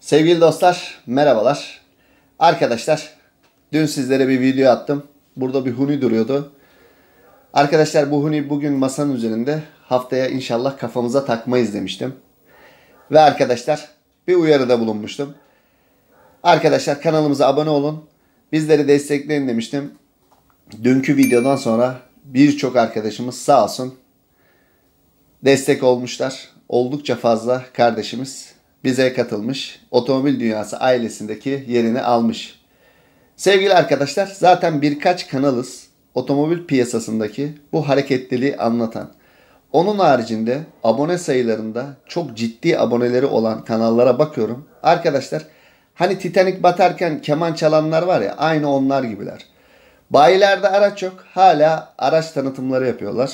Sevgili dostlar, merhabalar. Arkadaşlar, dün sizlere bir video attım. Burada bir huni duruyordu. Arkadaşlar bu huni bugün masanın üzerinde. Haftaya inşallah kafamıza takmayız demiştim. Ve arkadaşlar bir uyarıda bulunmuştum. Arkadaşlar kanalımıza abone olun. Bizleri destekleyin demiştim. Dünkü videodan sonra birçok arkadaşımız sağ olsun destek olmuşlar. Oldukça fazla kardeşimiz bize katılmış. Otomobil dünyası ailesindeki yerini almış. Sevgili arkadaşlar, zaten birkaç kanalız otomobil piyasasındaki bu hareketliliği anlatan. Onun haricinde abone sayılarında çok ciddi aboneleri olan kanallara bakıyorum. Arkadaşlar hani Titanic batarken keman çalanlar var ya, aynı onlar gibiler. Bayilerde araç yok, hala araç tanıtımları yapıyorlar.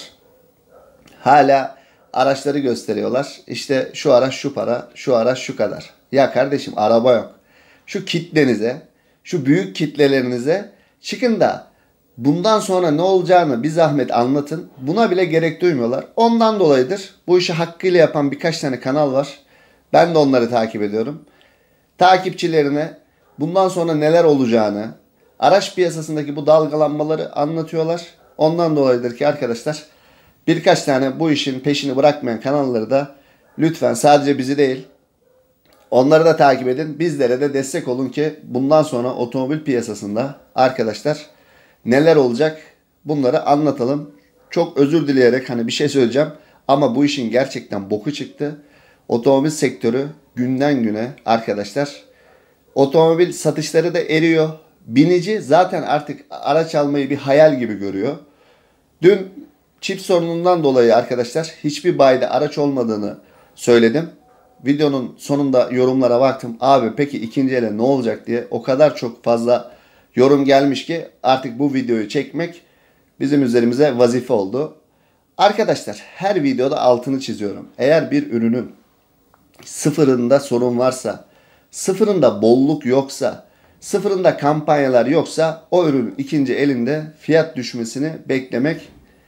Hala araçları gösteriyorlar. İşte şu araç şu para, şu araç şu kadar. Ya kardeşim, araba yok. Şu kitlenize, şu büyük kitlelerinize çıkın da bundan sonra ne olacağını bir zahmet anlatın. Buna bile gerek duymuyorlar. Ondan dolayıdır bu işi hakkıyla yapan birkaç tane kanal var. Ben de onları takip ediyorum. Takipçilerine bundan sonra neler olacağını, araç piyasasındaki bu dalgalanmaları anlatıyorlar. Ondan dolayıdır ki arkadaşlar, birkaç tane bu işin peşini bırakmayan kanalları da lütfen, sadece bizi değil, onları da takip edin. Bizlere de destek olun ki bundan sonra otomobil piyasasında arkadaşlar neler olacak bunları anlatalım. Çok özür dileyerek hani bir şey söyleyeceğim ama bu işin gerçekten boku çıktı. Otomobil sektörü günden güne arkadaşlar, otomobil satışları da eriyor. Binici zaten artık araç almayı bir hayal gibi görüyor. Dün çip sorunundan dolayı arkadaşlar hiçbir bayide araç olmadığını söyledim. Videonun sonunda yorumlara baktım. Abi peki ikinci ele ne olacak diye o kadar çok fazla yorum gelmiş ki artık bu videoyu çekmek bizim üzerimize vazife oldu. Arkadaşlar her videoda altını çiziyorum. Eğer bir ürünün sıfırında sorun varsa, sıfırında bolluk yoksa, sıfırında kampanyalar yoksa o ürün ikinci elinde fiyat düşmesini beklemek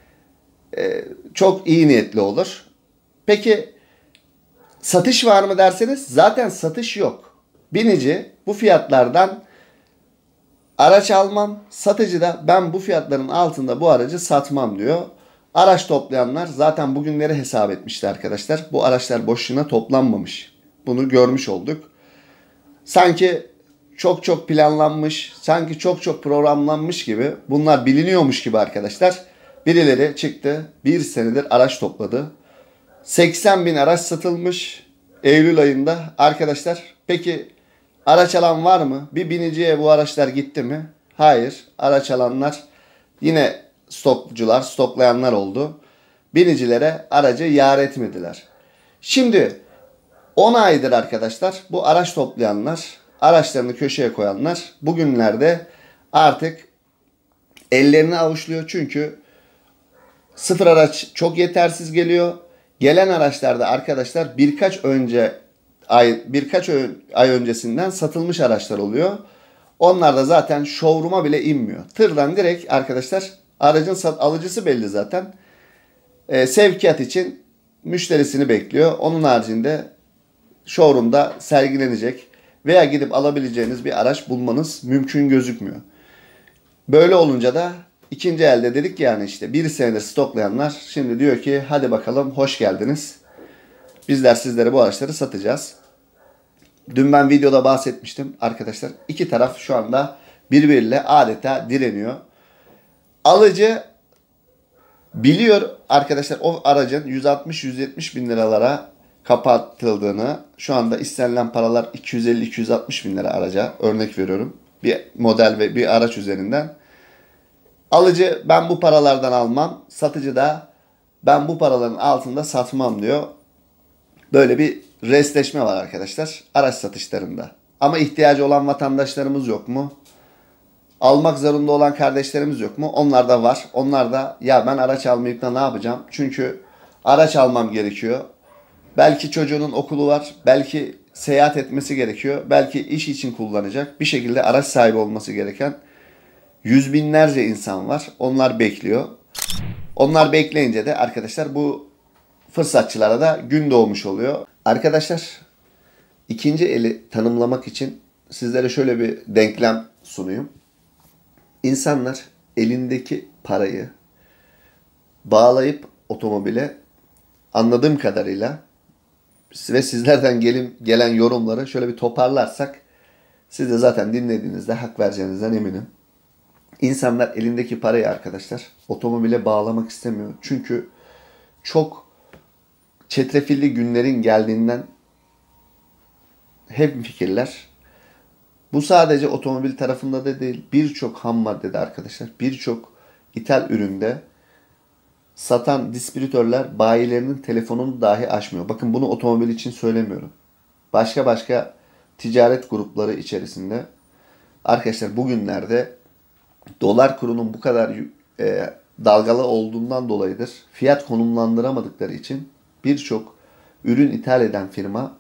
çok iyi niyetli olur. Peki satış var mı derseniz, zaten satış yok. Binici bu fiyatlardan araç almam, satıcı da ben bu fiyatların altında bu aracı satmam diyor. Araç toplayanlar zaten bugünleri hesap etmişler arkadaşlar. Bu araçlar boşuna toplanmamış. Bunu görmüş olduk. Sanki çok planlanmış, sanki çok programlanmış gibi, bunlar biliniyormuş gibi arkadaşlar. Birileri çıktı, bir senedir araç topladı. 80 bin araç satılmış Eylül ayında. Arkadaşlar peki araç alan var mı? Bir biniciye bu araçlar gitti mi? Hayır. Araç alanlar yine stokçular, stoklayanlar oldu. Binicilere aracı yar etmediler. Şimdi 10 aydır arkadaşlar bu araç toplayanlar, araçlarını köşeye koyanlar bugünlerde artık ellerini avuçluyor. Çünkü sıfır araç çok yetersiz geliyor. Gelen araçlarda arkadaşlar birkaç ay öncesinden satılmış araçlar oluyor. Onlar da zaten showroom'a bile inmiyor. Tırdan direkt arkadaşlar, aracın alıcısı belli zaten. Sevkiyat için müşterisini bekliyor. Onun haricinde showroom'da sergilenecek veya gidip alabileceğiniz bir araç bulmanız mümkün gözükmüyor. Böyle olunca da İkinci elde dedik yani, işte bir senedir stoklayanlar şimdi diyor ki hadi bakalım hoş geldiniz. Bizler sizlere bu araçları satacağız. Dün ben videoda bahsetmiştim arkadaşlar. İki taraf şu anda birbiriyle adeta direniyor. Alıcı biliyor arkadaşlar o aracın 160-170 bin liralara kapatıldığını. Şu anda istenilen paralar 250-260 bin lira araca, örnek veriyorum. Bir model ve bir araç üzerinden. Alıcı ben bu paralardan almam, satıcı da ben bu paraların altında satmam diyor. Böyle bir restleşme var arkadaşlar araç satışlarında. Ama ihtiyacı olan vatandaşlarımız yok mu? Almak zorunda olan kardeşlerimiz yok mu? Onlar da var. Onlar da ya ben araç almayıp da ne yapacağım? Çünkü araç almam gerekiyor. Belki çocuğunun okulu var, belki seyahat etmesi gerekiyor, belki iş için kullanacak, bir şekilde araç sahibi olması gereken yüz binlerce insan var. Onlar bekliyor. Onlar bekleyince de arkadaşlar bu fırsatçılara da gün doğmuş oluyor. Arkadaşlar İkinci eli tanımlamak için sizlere şöyle bir denklem sunayım. İnsanlar elindeki parayı bağlayıp otomobile, anladığım kadarıyla ve sizlerden gelen yorumları şöyle bir toparlarsak, siz de zaten dinlediğinizde hak vereceğinizden eminim. İnsanlar elindeki parayı arkadaşlar otomobile bağlamak istemiyor. Çünkü çok çetrefilli günlerin geldiğinden hemfikirler. Bu sadece otomobil tarafında da değil, birçok ham maddede arkadaşlar, birçok ithal üründe satan distribütörler bayilerinin telefonunu dahi açmıyor. Bakın, bunu otomobil için söylemiyorum. Başka ticaret grupları içerisinde arkadaşlar bugünlerde dolar kurunun bu kadar dalgalı olduğundan dolayıdır. Fiyat konumlandıramadıkları için birçok ürün ithal eden firma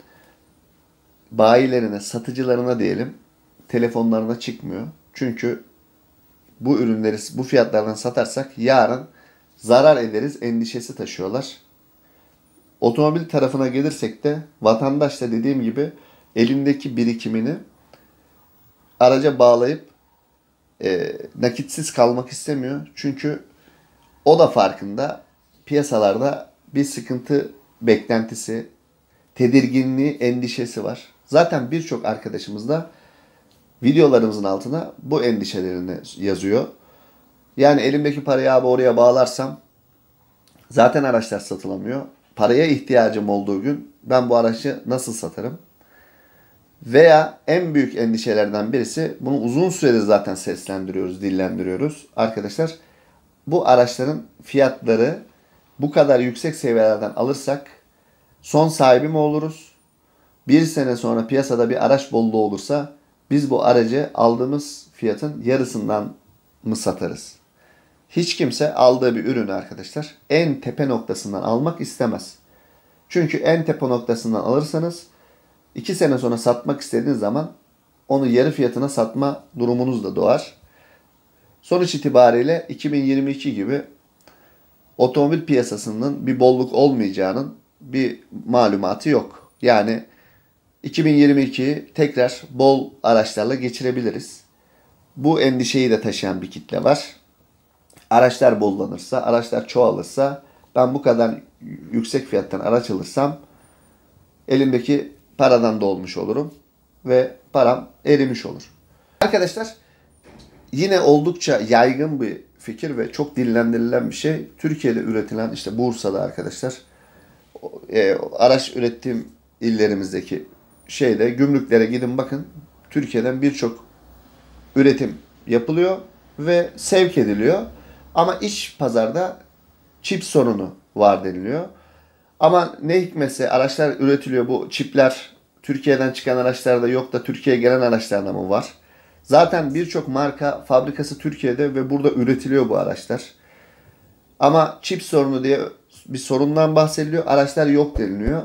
bayilerine, satıcılarına diyelim, telefonlarına çıkmıyor. Çünkü bu ürünleri bu fiyatlardan satarsak yarın zarar ederiz endişesi taşıyorlar. Otomobil tarafına gelirsek de vatandaş da dediğim gibi elindeki birikimini araca bağlayıp nakitsiz kalmak istemiyor. Çünkü o da farkında, piyasalarda bir sıkıntı beklentisi, tedirginliği, endişesi var. Zaten birçok arkadaşımız da videolarımızın altına bu endişelerini yazıyor. Yani elimdeki parayı abi oraya bağlarsam zaten araçlar satılamıyor. Paraya ihtiyacım olduğu gün ben bu aracı nasıl satarım? Veya en büyük endişelerden birisi, bunu uzun süredir zaten seslendiriyoruz, dillendiriyoruz. Arkadaşlar, bu araçların fiyatları bu kadar yüksek seviyelerden alırsak son sahibi mi oluruz? Bir sene sonra piyasada bir araç bolluğu olursa biz bu aracı aldığımız fiyatın yarısından mı satarız? Hiç kimse aldığı bir ürünü arkadaşlar en tepe noktasından almak istemez. Çünkü en tepe noktasından alırsanız 2 sene sonra satmak istediğiniz zaman onu yarı fiyatına satma durumunuz da doğar. Sonuç itibariyle 2022 gibi otomobil piyasasının bir bolluk olmayacağının bir malumatı yok. Yani 2022'yi tekrar bol araçlarla geçirebiliriz. Bu endişeyi de taşıyan bir kitle var. Araçlar bollanırsa, araçlar çoğalırsa, ben bu kadar yüksek fiyattan araç alırsam elimdeki paradan da olmuş olurum ve param erimiş olur. Arkadaşlar, yine oldukça yaygın bir fikir ve çok dillendirilen bir şey. Türkiye'de üretilen, işte Bursa'da arkadaşlar, araç ürettiğim illerimizdeki gümrüklere gidin bakın. Türkiye'den birçok üretim yapılıyor ve sevk ediliyor. Ama iç pazarda çip sorunu var deniliyor. Ama ne hikmetse araçlar üretiliyor. Bu çipler Türkiye'den çıkan araçlarda yok da Türkiye'ye gelen araçlarda mı var? Zaten birçok marka fabrikası Türkiye'de ve burada üretiliyor bu araçlar. Ama çip sorunu diye bir sorundan bahsediliyor. Araçlar yok deniliyor.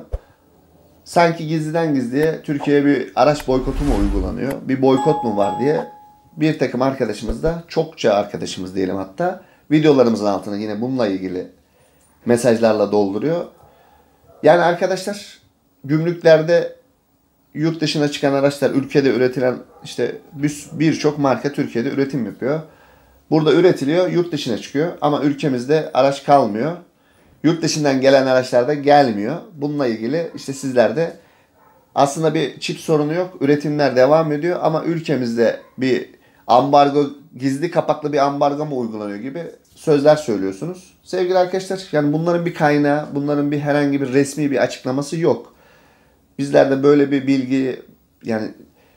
Sanki gizliden gizliye Türkiye'ye bir araç boykotu mu uygulanıyor? Bir boykot mu var diye bir takım arkadaşımız da, çokça arkadaşımız diyelim hatta, videolarımızın altına yine bununla ilgili mesajlarla dolduruyor. Yani arkadaşlar, gümrüklerde yurt dışına çıkan araçlar, ülkede üretilen işte birçok marka Türkiye'de üretim yapıyor. Burada üretiliyor, yurt dışına çıkıyor ama ülkemizde araç kalmıyor. Yurt dışından gelen araçlar da gelmiyor. Bununla ilgili işte sizler de aslında bir çip sorunu yok. Üretimler devam ediyor ama ülkemizde bir ambargo, gizli kapaklı bir ambargo mu uygulanıyor gibi sözler söylüyorsunuz. Sevgili arkadaşlar, yani bunların bir kaynağı, bunların bir herhangi bir resmi bir açıklaması yok. Bizler de böyle bir bilgi, yani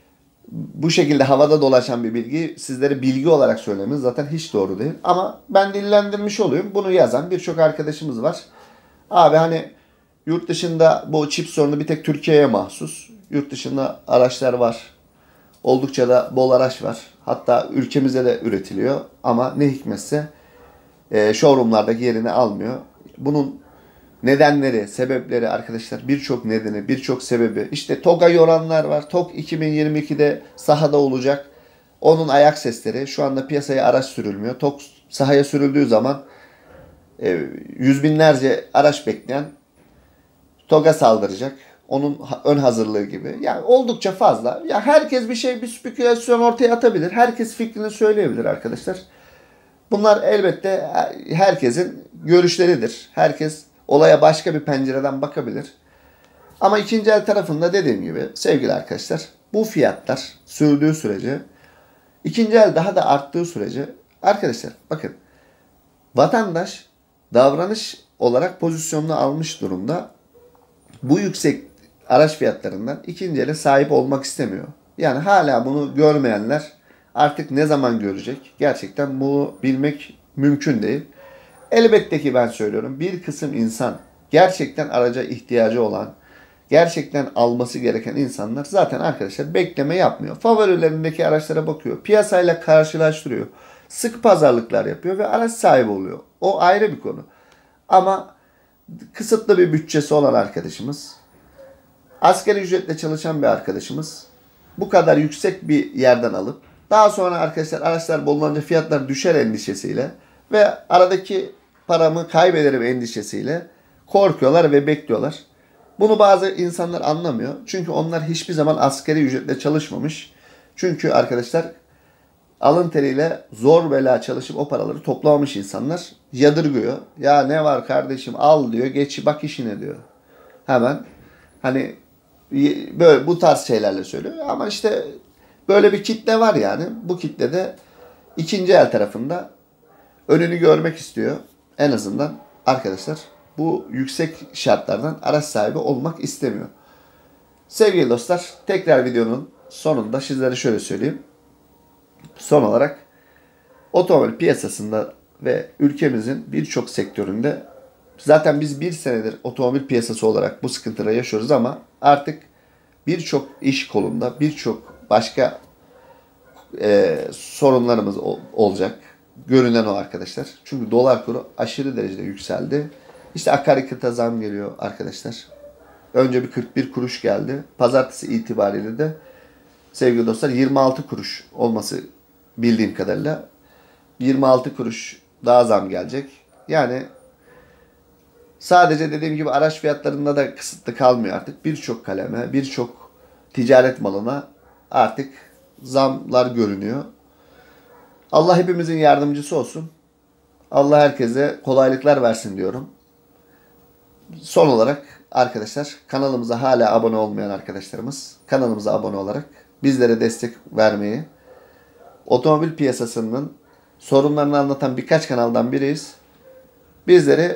bu şekilde havada dolaşan bir bilgi sizlere bilgi olarak söylememiz zaten hiç doğru değil. Ama ben dillendirmiş olayım. Bunu yazan birçok arkadaşımız var. Abi hani yurt dışında bu çip sorunu bir tek Türkiye'ye mahsus. Yurt dışında araçlar var. Oldukça da bol araç var. Hatta ülkemizde de üretiliyor. Ama ne hikmetse showroomlardaki yerini almıyor. Bunun nedenleri, sebepleri arkadaşlar, birçok nedeni, birçok sebebi. İşte TOG'a yoranlar var. TOG 2022'de sahada olacak. Onun ayak sesleri. Şu anda piyasaya araç sürülmüyor. TOG sahaya sürüldüğü zaman yüz binlerce araç bekleyen TOG'a saldıracak. onun ön hazırlığı gibi. Yani oldukça fazla. Ya herkes bir spekülasyon ortaya atabilir. Herkes fikrini söyleyebilir arkadaşlar. Bunlar elbette herkesin görüşleridir. Herkes olaya başka bir pencereden bakabilir. Ama ikinci el tarafında dediğim gibi sevgili arkadaşlar, bu fiyatlar sürdüğü sürece, ikinci el daha da arttığı sürece arkadaşlar bakın, vatandaş davranış olarak pozisyonunu almış durumda. Bu yüksek araç fiyatlarından ikinci ele sahip olmak istemiyor. Yani hala bunu görmeyenler artık ne zaman görecek? Gerçekten bunu bilmek mümkün değil. Elbette ki ben söylüyorum, bir kısım insan, gerçekten araca ihtiyacı olan, gerçekten alması gereken insanlar zaten arkadaşlar bekleme yapmıyor. Favorilerindeki araçlara bakıyor. Piyasayla karşılaştırıyor. Sık pazarlıklar yapıyor ve araç sahibi oluyor. O ayrı bir konu. Ama kısıtlı bir bütçesi olan arkadaşımız, asgari ücretle çalışan bir arkadaşımız bu kadar yüksek bir yerden alıp daha sonra arkadaşlar araçlar bollanınca fiyatlar düşer endişesiyle ve aradaki paramı kaybederim endişesiyle korkuyorlar ve bekliyorlar. Bunu bazı insanlar anlamıyor. Çünkü onlar hiçbir zaman asgari ücretle çalışmamış. Çünkü arkadaşlar alın teriyle zor bela çalışıp o paraları toplamamış insanlar yadırgıyor. Ya ne var kardeşim, al diyor, geç bak işine diyor. Hemen hani böyle bu tarz şeylerle söylüyor. Ama işte böyle bir kitle var yani. Bu kitle de ikinci el tarafında önünü görmek istiyor. En azından arkadaşlar bu yüksek şartlardan araç sahibi olmak istemiyor. Sevgili dostlar, tekrar videonun sonunda sizlere şöyle söyleyeyim. Son olarak otomobil piyasasında ve ülkemizin birçok sektöründe zaten biz bir senedir otomobil piyasası olarak bu sıkıntıları yaşıyoruz ama artık birçok iş kolunda birçok başka sorunlarımız olacak. Görünen o arkadaşlar. Çünkü dolar kuru aşırı derecede yükseldi. İşte akaryakıta zam geliyor arkadaşlar. Önce bir 41 kuruş geldi. Pazartesi itibariyle de sevgili dostlar 26 kuruş olması bildiğim kadarıyla 26 kuruş daha zam gelecek. Yani sadece dediğim gibi araç fiyatlarında da kısıtlı kalmıyor artık. Birçok kaleme, birçok ticaret malına artık zamlar görünüyor. Allah hepimizin yardımcısı olsun. Allah herkese kolaylıklar versin diyorum. Son olarak arkadaşlar, kanalımıza hala abone olmayan arkadaşlarımız kanalımıza abone olarak bizlere destek vermeyi, otomobil piyasasının sorunlarını anlatan birkaç kanaldan biriyiz. Bizleri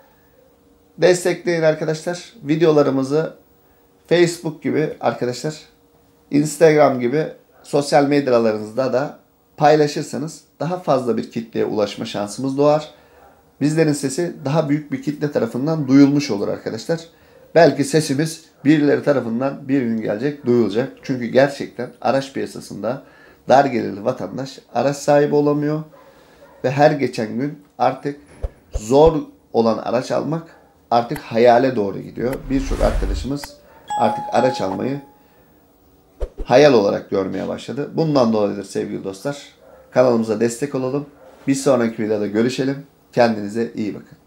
destekleyin arkadaşlar. Videolarımızı Facebook gibi arkadaşlar, Instagram gibi sosyal medyalarınızda da paylaşırsanız daha fazla bir kitleye ulaşma şansımız doğar. Bizlerin sesi daha büyük bir kitle tarafından duyulmuş olur arkadaşlar. Belki sesimiz birileri tarafından bir gün gelecek, duyulacak. Çünkü gerçekten araç piyasasında dar gelirli vatandaş araç sahibi olamıyor. Ve her geçen gün artık zor olan araç almak artık hayale doğru gidiyor. Birçok arkadaşımız artık araç almayı hayal olarak görmeye başladı. Bundan dolayıdır sevgili dostlar. Kanalımıza destek olalım. Bir sonraki videoda görüşelim. Kendinize iyi bakın.